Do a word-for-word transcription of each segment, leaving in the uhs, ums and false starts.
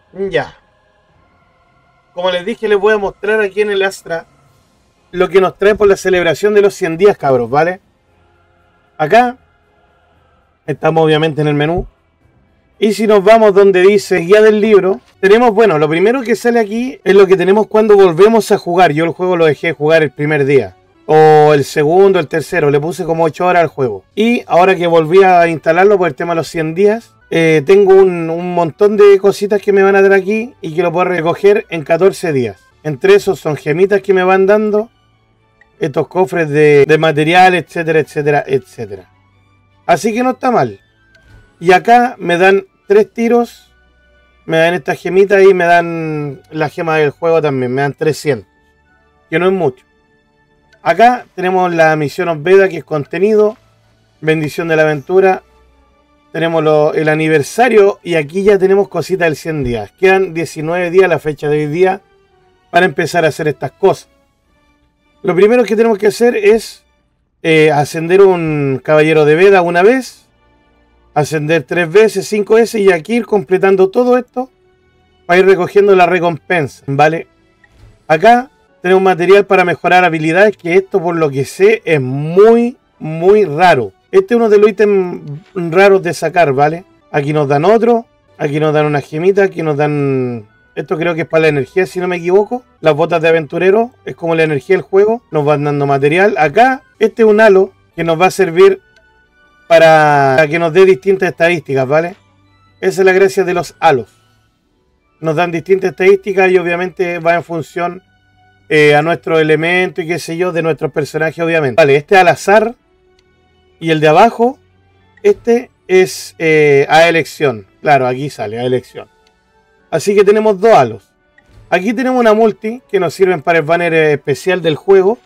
Ya. Como les dije, les voy a mostrar aquí en el Astra lo que nos trae por la celebración de los cien días, cabros, ¿vale? Acá estamos obviamente en el menú. Y si nos vamos donde dice guía del libro, tenemos, bueno, lo primero que sale aquí es lo que tenemos cuando volvemos a jugar. Yo el juego lo dejé jugar el primer día, o el segundo, el tercero, le puse como ocho horas al juego. Y ahora que volví a instalarlo por el tema de los cien días, eh, tengo un, un montón de cositas que me van a dar aquí y que lo puedo recoger en catorce días. Entre esos son gemitas que me van dando, estos cofres de, de material, etcétera, etcétera, etcétera. Así que no está mal. Y acá me dan tres tiros, me dan estas gemitas y me dan la gema del juego también, me dan trescientos, que no es mucho. Acá tenemos la misión Osveda, que es contenido, bendición de la aventura, tenemos lo, el aniversario y aquí ya tenemos cositas del cien días. Quedan diecinueve días a la fecha de hoy día para empezar a hacer estas cosas. Lo primero que tenemos que hacer es eh, ascender un caballero de Veda una vez, ascender tres veces, cinco veces y aquí ir completando todo esto para ir recogiendo la recompensa, ¿vale? Acá tenemos material para mejorar habilidades, que esto por lo que sé es muy, muy raro. Este es uno de los ítems raros de sacar, ¿vale? Aquí nos dan otro, aquí nos dan una gemita, aquí nos dan... Esto creo que es para la energía, si no me equivoco. Las botas de aventurero, es como la energía del juego, nos van dando material. Acá, este es un halo que nos va a servir para que nos dé distintas estadísticas, ¿vale? Esa es la gracia de los halos. Nos dan distintas estadísticas y obviamente va en función eh, a nuestro elemento y qué sé yo, de nuestros personajes, obviamente. Vale, este al azar y el de abajo, este es eh, a elección. Claro, aquí sale a elección. Así que tenemos dos halos. Aquí tenemos una multi que nos sirven para el banner especial del juego.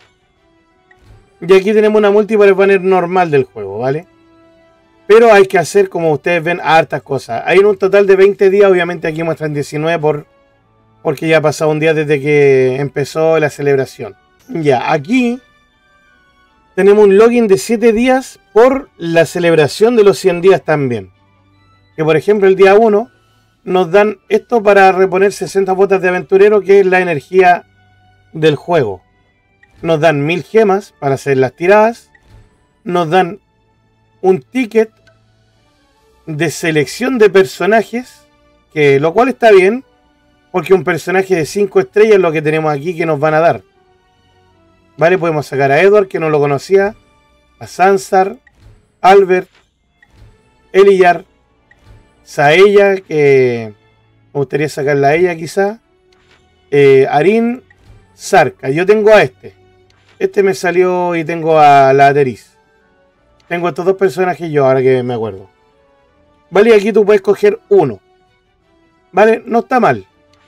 Y aquí tenemos una multi para el banner normal del juego, ¿vale? Pero hay que hacer, como ustedes ven, hartas cosas. Hay un total de veinte días, obviamente aquí muestran diecinueve por, porque ya ha pasado un día desde que empezó la celebración. Ya, aquí tenemos un login de siete días por la celebración de los cien días también. Que por ejemplo el día uno nos dan esto para reponer sesenta botas de aventurero, que es la energía del juego. Nos dan mil gemas para hacer las tiradas. Nos dan un ticket de selección de personajes, que lo cual está bien, porque un personaje de cinco estrellas es lo que tenemos aquí que nos van a dar. Vale, podemos sacar a Edward, que no lo conocía, a Sansar, Albert, Eliyar, Saella, que me gustaría sacarla a ella quizá, eh, Arin, Sarka. Yo tengo a este. Este me salió y tengo a la Ateris. Tengo estos dos personajes yo, ahora que me acuerdo. Vale, y aquí tú puedes coger uno. Vale, no está mal.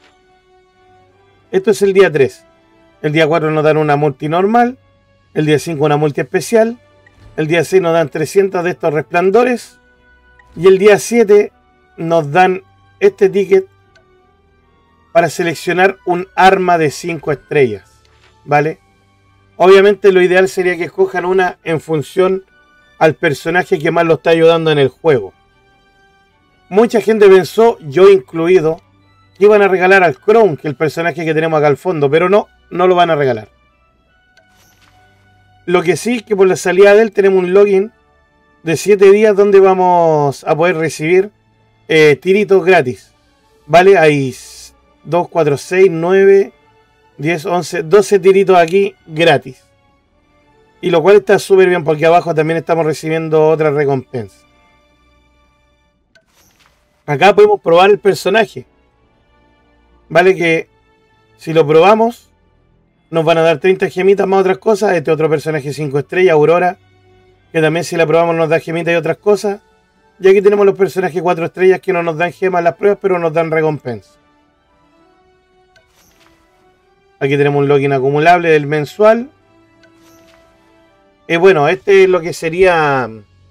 Esto es el día tres. El día cuatro nos dan una multi normal. El día cinco una multi especial. El día seis nos dan trescientos de estos resplandores. Y el día siete nos dan este ticket para seleccionar un arma de cinco estrellas. ¿Vale? Obviamente lo ideal sería que escojan una en función al personaje que más lo está ayudando en el juego. Mucha gente pensó, yo incluido, que iban a regalar al Crown, que es el personaje que tenemos acá al fondo, pero no, no lo van a regalar. Lo que sí es que por la salida de él tenemos un login de siete días donde vamos a poder recibir eh, tiritos gratis. ¿Vale? Hay dos, cuatro, seis, nueve, diez, once, doce tiritos aquí gratis. Y lo cual está súper bien porque abajo también estamos recibiendo otra recompensa. Acá podemos probar el personaje. Vale, que si lo probamos nos van a dar treinta gemitas más otras cosas. Este otro personaje cinco estrellas, Aurora, que también si la probamos nos da gemitas y otras cosas. Y aquí tenemos los personajes cuatro estrellas que no nos dan gemas en las pruebas, pero nos dan recompensa. Aquí tenemos un login acumulable del mensual. Y eh, bueno, este es lo que sería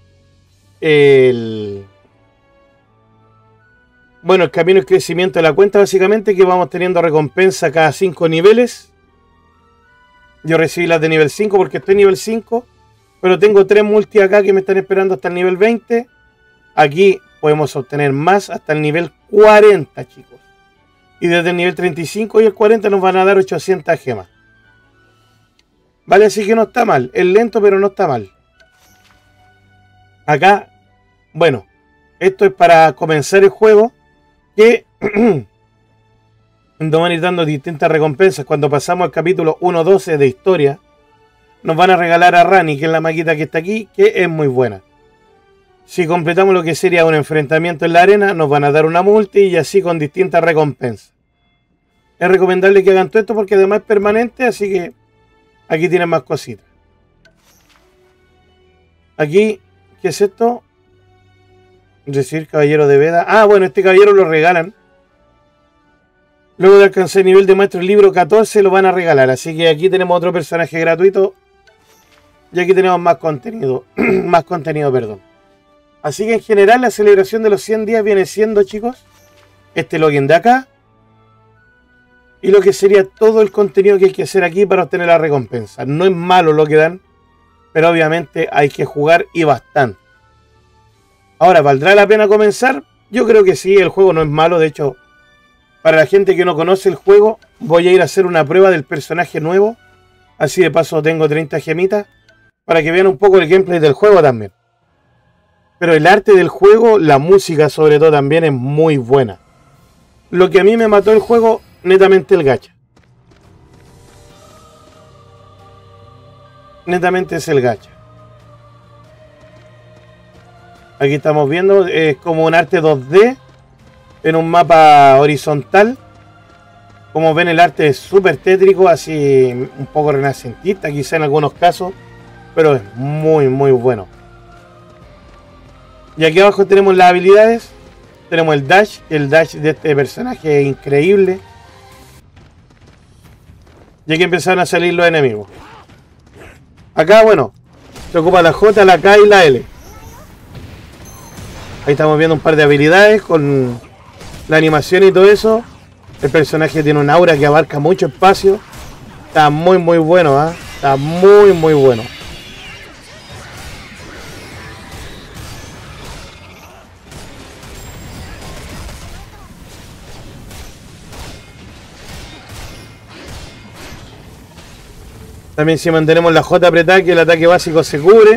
el... Bueno, el camino y crecimiento de la cuenta, básicamente, que vamos teniendo recompensa cada cinco niveles. Yo recibí las de nivel cinco porque estoy en nivel cinco. Pero tengo tres multi acá que me están esperando hasta el nivel veinte. Aquí podemos obtener más hasta el nivel cuarenta, chicos. Y desde el nivel treinta y cinco y el cuarenta nos van a dar ochocientas gemas. Vale, así que no está mal. Es lento, pero no está mal. Acá, bueno, esto es para comenzar el juego. Que nos van a ir dando distintas recompensas. Cuando pasamos al capítulo uno doce de historia, nos van a regalar a Rani, que es la maquita que está aquí, que es muy buena. Si completamos lo que sería un enfrentamiento en la arena, nos van a dar una multi y así con distintas recompensas. Es recomendable que hagan todo esto porque además es permanente, así que aquí tienen más cositas. Aquí, ¿qué es esto? Recibir caballero de Veda. Ah, bueno, este caballero lo regalan. Luego de alcanzar el nivel de maestro el libro catorce lo van a regalar. Así que aquí tenemos otro personaje gratuito. Y aquí tenemos más contenido. más contenido, perdón. Así que en general la celebración de los cien días viene siendo, chicos, este login de acá. Y lo que sería todo el contenido que hay que hacer aquí para obtener la recompensa. No es malo lo que dan, pero obviamente hay que jugar y bastante. Ahora, ¿valdrá la pena comenzar? Yo creo que sí, el juego no es malo. De hecho, para la gente que no conoce el juego, voy a ir a hacer una prueba del personaje nuevo. Así de paso tengo treinta gemitas, para que vean un poco el gameplay del juego también. Pero el arte del juego, la música sobre todo también es muy buena. Lo que a mí me mató el juego, netamente el gacha. Netamente es el gacha. Aquí estamos viendo, es como un arte dos D en un mapa horizontal. Como ven, el arte es súper tétrico, así un poco renacentista quizá en algunos casos, pero es muy muy bueno. Y aquí abajo tenemos las habilidades. Tenemos el dash, el dash de este personaje es increíble. Y aquí empezaron a salir los enemigos. Acá, bueno, se ocupa la J, la K y la L. Ahí estamos viendo un par de habilidades con la animación y todo eso. El personaje tiene un aura que abarca mucho espacio. Está muy muy bueno, ¿eh? Está muy muy bueno. También si mantenemos la J apretada, que el ataque básico se cubre.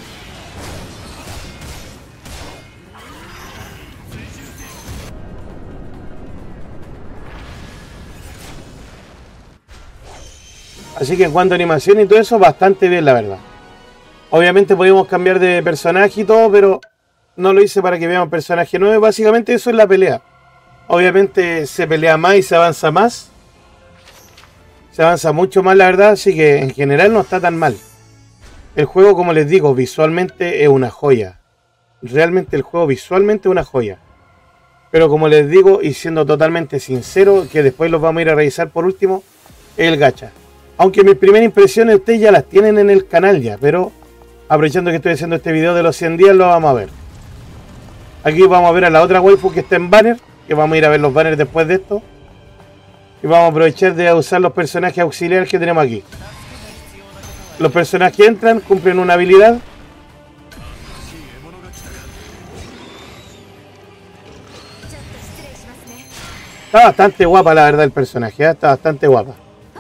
Así que en cuanto a animación y todo eso, bastante bien, la verdad. Obviamente podemos cambiar de personaje y todo, pero no lo hice para que veamos personaje nuevo. Básicamente eso es la pelea. Obviamente se pelea más y se avanza más. Se avanza mucho más, la verdad, así que en general no está tan mal. El juego, como les digo, visualmente es una joya. Realmente el juego visualmente es una joya. Pero como les digo, y siendo totalmente sincero, que después los vamos a ir a revisar por último, es el gacha. Aunque mis primeras impresiones ustedes ya las tienen en el canal ya, pero aprovechando que estoy haciendo este video de los cien días, lo vamos a ver. Aquí vamos a ver a la otra waifu que está en banner, que vamos a ir a ver los banners después de esto. Y vamos a aprovechar de usar los personajes auxiliares que tenemos aquí. Los personajes que entran, cumplen una habilidad. Está bastante guapa, la verdad, el personaje, ¿eh? Está bastante guapa.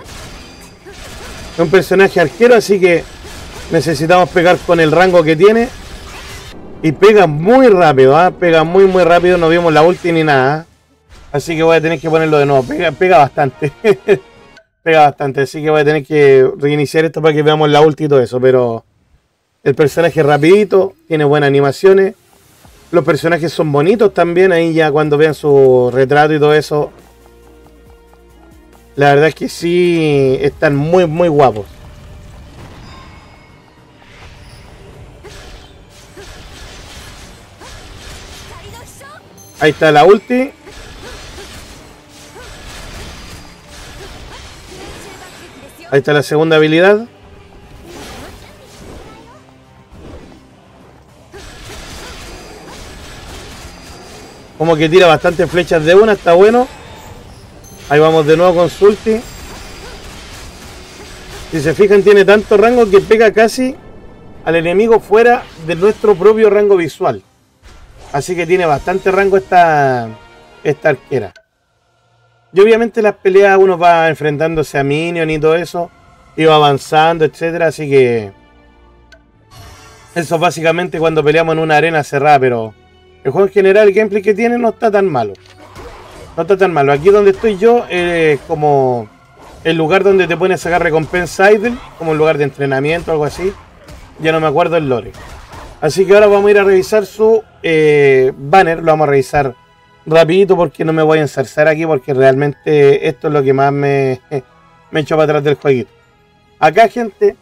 Es un personaje arquero, así que necesitamos pegar con el rango que tiene. Y pega muy rápido, ¿eh? Pega muy muy rápido, no vimos la ulti ni nada, ¿eh? Así que voy a tener que ponerlo de nuevo. Pega, pega bastante. Pega bastante, así que voy a tener que reiniciar esto para que veamos la ulti y todo eso. Pero el personaje es rapidito, tiene buenas animaciones. Los personajes son bonitos también, ahí ya cuando vean su retrato y todo eso. La verdad es que sí, están muy muy guapos. Ahí está la ulti. Ahí está la segunda habilidad. Como que tira bastantes flechas de una, está bueno. Ahí vamos de nuevo con su ulti. Si se fijan, tiene tanto rango que pega casi al enemigo fuera de nuestro propio rango visual. Así que tiene bastante rango esta, esta arquera. Y obviamente las peleas uno va enfrentándose a minions y todo eso. Y va avanzando, etcétera. Así que... eso es básicamente cuando peleamos en una arena cerrada. Pero el juego en general, el gameplay que tiene no está tan malo. No está tan malo. Aquí donde estoy yo es como el lugar donde te pones a sacar recompensa idle. Como un lugar de entrenamiento o algo así. Ya no me acuerdo el lore. Así que ahora vamos a ir a revisar su eh, banner. Lo vamos a revisar rapidito porque no me voy a enzarzar aquí. Porque realmente esto es lo que más me, me echó para atrás del jueguito. Acá, gente,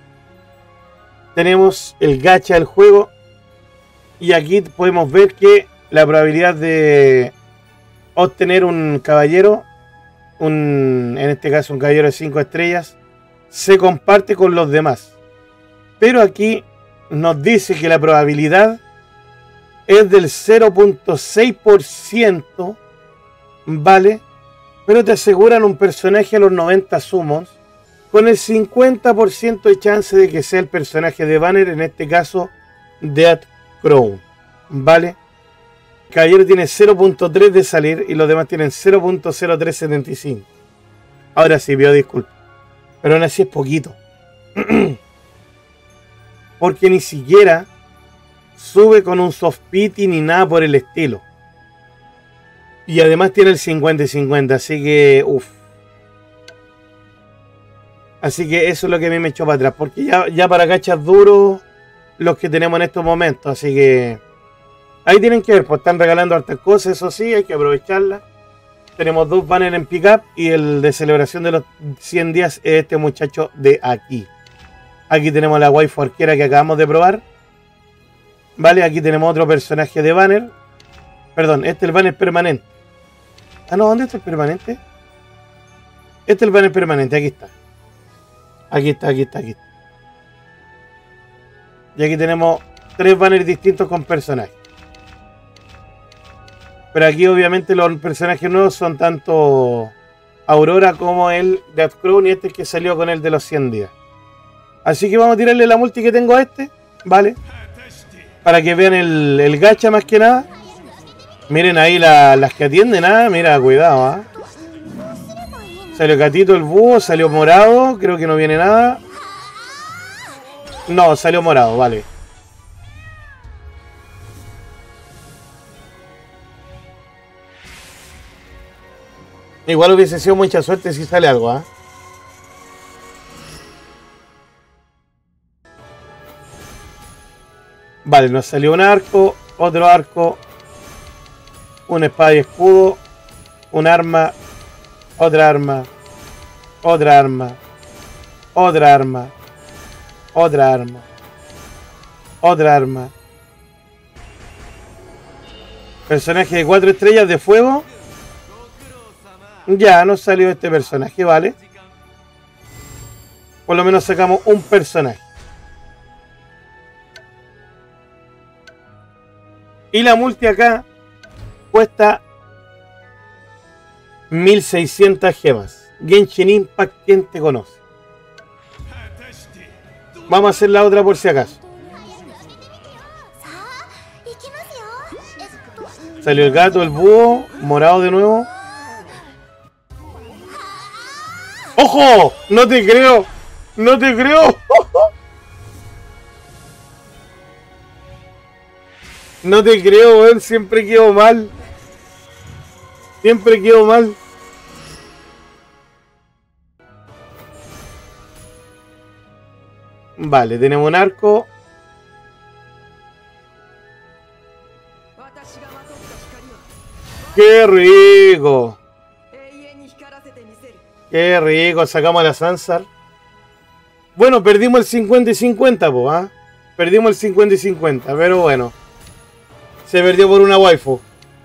tenemos el gacha del juego. Y aquí podemos ver que la probabilidad de obtener un caballero, un, en este caso un caballero de cinco estrellas, se comparte con los demás. Pero aquí nos dice que la probabilidad es del cero punto seis por ciento, ¿vale? Pero te aseguran un personaje a los noventa summons con el cincuenta por ciento de chance de que sea el personaje de banner, en este caso Death Crown, ¿vale? Caballero tiene cero punto tres de salir y los demás tienen cero punto cero tres setenta y cinco. Ahora sí, pido disculpas, pero aún así es poquito. Porque ni siquiera sube con un soft pity ni nada por el estilo. Y además tiene el cincuenta y cincuenta, así que uff. Así que eso es lo que a mí me echó para atrás, porque ya, ya para gachas duros los que tenemos en estos momentos, así que ahí tienen que ver, pues están regalando hartas cosas, eso sí, hay que aprovecharlas. Tenemos dos banners en pickup y el de celebración de los cien días es este muchacho de aquí. Aquí tenemos la waifu arquera que acabamos de probar. Vale, aquí tenemos otro personaje de banner. Perdón, este es el banner permanente. Ah, no, ¿dónde está el permanente? Este es el banner permanente, aquí está. Aquí está, aquí está, aquí está. Y aquí tenemos tres banners distintos con personajes. Pero aquí obviamente los personajes nuevos son tanto Aurora como el Death Crown y este que salió con el de los cien días. Así que vamos a tirarle la multi que tengo a este, ¿vale? Para que vean el, el gacha más que nada. Miren ahí la, las que atienden, ¿ah? Mira, cuidado, ¿ah? Salió gatito el búho, salió morado, creo que no viene nada. No, salió morado, vale. Igual hubiese sido mucha suerte si sale algo, ¿ah? Vale, nos salió un arco, otro arco, una espada y escudo, un arma, otra arma, otra arma, otra arma, otra arma, otra arma. Personaje de cuatro estrellas de fuego. Ya nos salió este personaje, vale. Por lo menos sacamos un personaje. Y la multi acá cuesta mil seiscientas gemas. Genshin Impact, ¿quién te conoce? Vamos a hacer la otra por si acaso. Salió el gato, el búho, morado de nuevo. ¡Ojo! ¡No te creo! ¡No te creo! No te creo, weón. Siempre quedo mal. Siempre quedo mal. Vale, tenemos un arco. ¡Qué rico! ¡Qué rico! Sacamos a la Sansar. Bueno, perdimos el cincuenta y cincuenta, po, ¿ah? Perdimos el cincuenta y cincuenta, pero bueno. Se perdió por una waifu.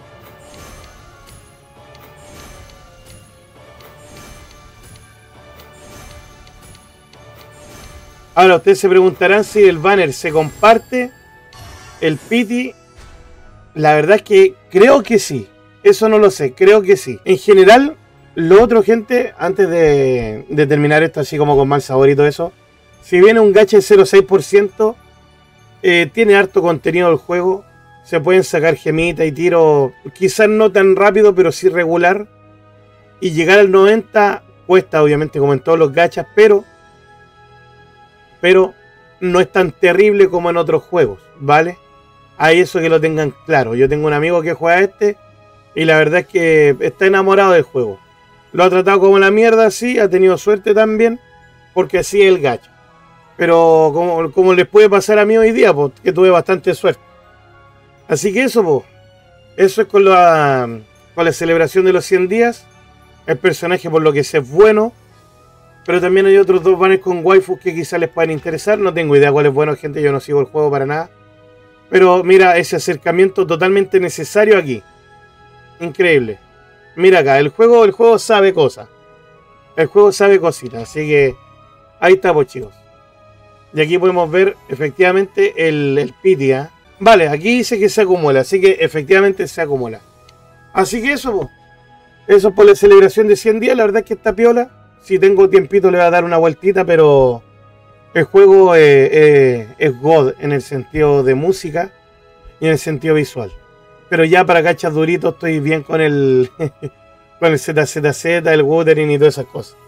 Ahora ustedes se preguntarán si el banner se comparte el pity. La verdad es que creo que sí. Eso no lo sé, creo que sí. En general, lo otro, gente, antes de, de terminar esto así como con mal sabor y todo eso, si viene un gacha de cero punto seis por ciento, eh, tiene harto contenido el juego. Se pueden sacar gemitas y tiros, quizás no tan rápido, pero sí regular. Y llegar al noventa cuesta, obviamente, como en todos los gachas, pero, pero no es tan terrible como en otros juegos, ¿vale? Hay eso que lo tengan claro. Yo tengo un amigo que juega este y la verdad es que está enamorado del juego. Lo ha tratado como la mierda, sí, ha tenido suerte también, porque así es el gacha. Pero como, como les puede pasar a mí hoy día, pues, que tuve bastante suerte. Así que eso, pues, eso es con la, con la celebración de los cien días. El personaje, por lo que sé, es bueno. Pero también hay otros dos banners con waifus que quizás les puedan interesar. No tengo idea cuál es bueno, gente. Yo no sigo el juego para nada. Pero mira, ese acercamiento totalmente necesario aquí. Increíble. Mira acá, el juego, el juego sabe cosas. El juego sabe cositas. Así que ahí está, pues, chicos. Y aquí podemos ver efectivamente el, el pity, ¿eh? Vale, aquí dice que se acumula. Así que efectivamente se acumula. Así que eso, pues. Eso por la celebración de cien días. La verdad es que está piola. Si tengo tiempito le voy a dar una vueltita, pero el juego eh, eh, es God en el sentido de música y en el sentido visual. Pero ya para cachas duritos estoy bien con el con el Z Z Z, el Wuthering y todas esas cosas.